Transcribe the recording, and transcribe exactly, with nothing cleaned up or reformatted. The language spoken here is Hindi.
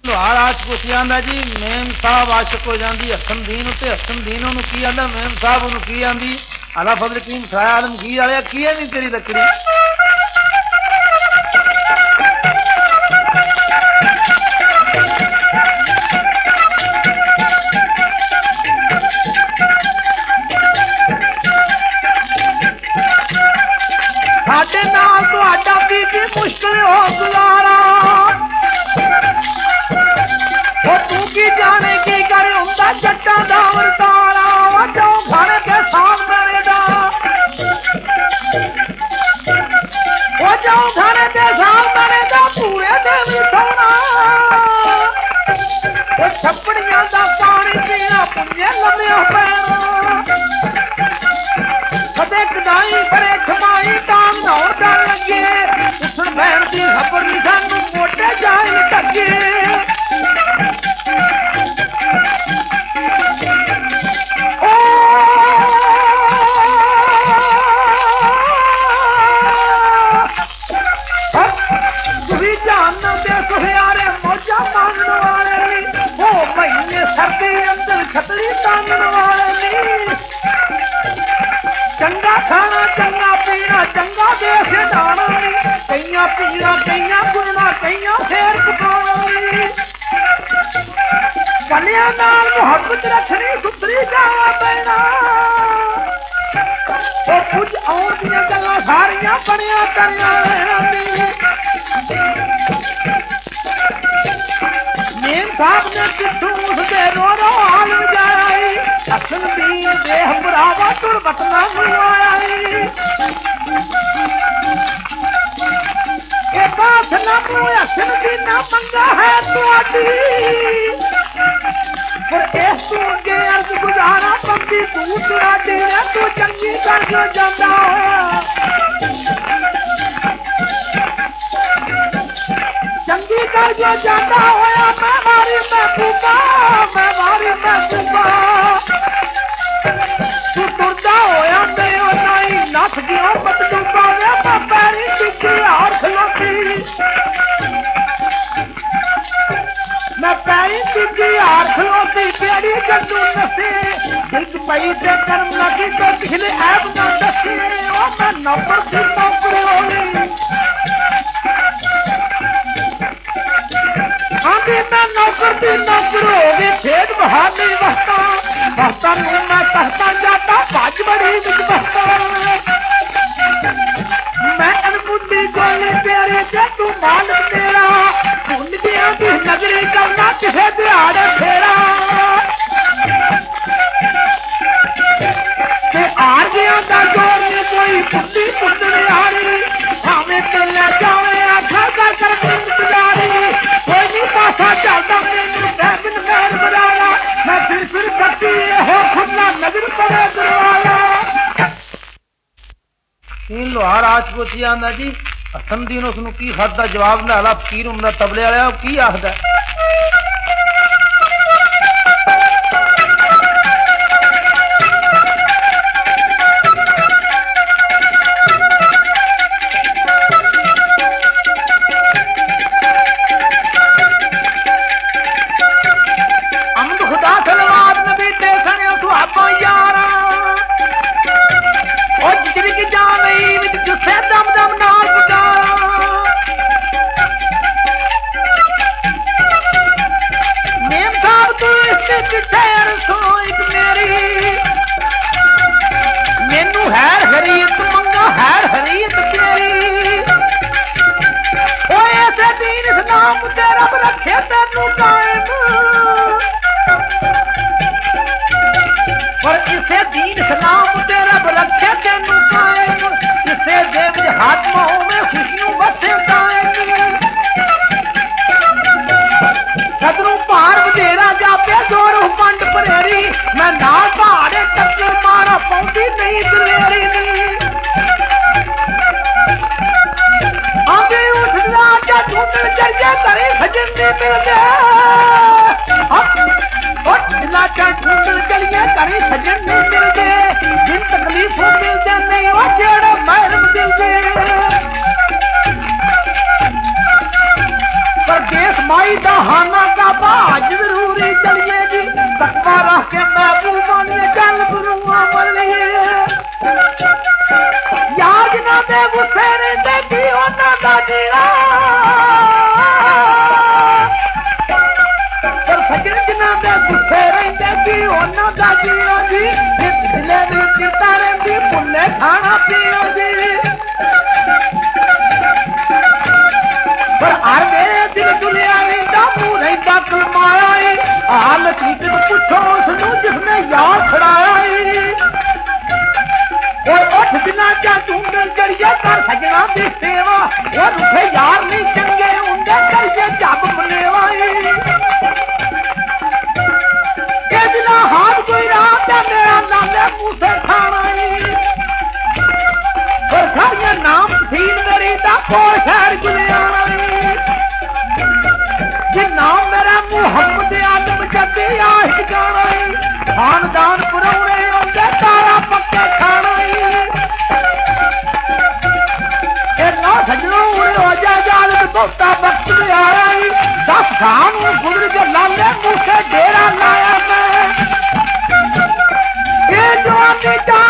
लोहार राजपूत आंदा जी मेम साहब आशिक हो जाती हसनदीन उत्ते हसनदीन ओनू की आंदा मेम साहब ओनू की आंदी आला फजल कीम खाया आलमगीर वाले की है नहीं तेरी लकड़ी साडे नाल तुहाडा बीबी मुश्किल हो गुजारा तू की जाने की करे हुंदा जट्टां दा वरतारा जो घर के सामने दा वो जो घर के सामने दा पूरे दिन सोना वो छपड़ियां दा पानी पीना पुण्य लम्या पैना कदे कदाई करे छमाई टांग दौड़ कर लगे उठन बैठ दी खबर नहीं सानू मोटे जाए टके छतरी तानन वाले चंगा खाना चंगा पीना चंगा देश डाना कईया पीना कईया गुरना कईया फेर पकाना कन्या नाल मुहब्बत रखनी सुथरी जावा पैना वो कुछ और दियां गल्लां सारियां बनिया करना मेम साहब ने किथों उसदे रो रो हाल जाई असल दीन देह भरावा तुर बतना बुआई ए बात ना मोया असल दीन मंगा है तुआडी पर इस तू अगे अर्ज गुजारा पंदी तू तुराडी है तू चंगी कर जो जांदा चंगी कर जो जाता होया मैं मारी महबूबा मैं मारी महबूबा तू तुरदा होया ते ओ नहीं नस गया बदलूबा वे मैं पैरी टिकी और खलोती मैं पैरी टिकी और खलोती पेड़ी जंदू नसे दिल पई ते कर्म लगी तो पिछले ऐब ना दसे ओ मैं नौकर सी नौकर होली आंधी मैं नौकर दी नौकर हो गई खेत बहाने वस्ता वस्ता नू मैं कहता जाता भज बड़ी विच बस्ता मैं अनबुद्धि गोली तेरे से तू मालिक तेरा भुन गया दी नगरी करना किसे दिहाड़े फेरा ते आर गया दा जोर ने कोई बुद्धि पुतने हारी भावे ते ले जावे आखा कर कर गुजारी कोई नहीं पासा चलता मैनू बैगन मैर बनाया मैं फिर फिर करती हो खुला नजर पड़े दरवाजा तीन लोहार राजपूत आंदा जी हसनदीन उसनू की खादा जवाब ना हाला फकीर उमदा तबले वाला की आखदा माई दा हाना अज जरूरी चलिए जी तकवा रख के महबूबा ने चल गुरुआ मर लिए याद ना दे गुस्से रहते की उन्हों का जीना पर सजन जिन्हों के गुस्से रहते की उन्हों का जीना जी पिछले दिन चिंता रहती भुले खाना पीना जी पर हर मेरे दिल दुनिया रहता मुंह रहता कलमाया हाल ठीक पूछो उसनू जिसने यार छड़ाया और उठ बिना क्या चूंगल करिए कर सजना की सेवा और रुखे यार नहीं चंगे उनके करिए जब मनेवा के बिना हाथ कोई रात है मेरा नाले मुंह से खाना और घर ये नाम सीन मेरी दा को शहर गुलियाना ये नाम मेरा मुहम्मद आदम जदी आशिक गाना खानदान पुरौने उनके तारा पक्के खाना सजनों हो जा जाल बहुता वक्त में आया दस साल गुजर के लाले मुँह से डेरा लाया मैं ये जवानी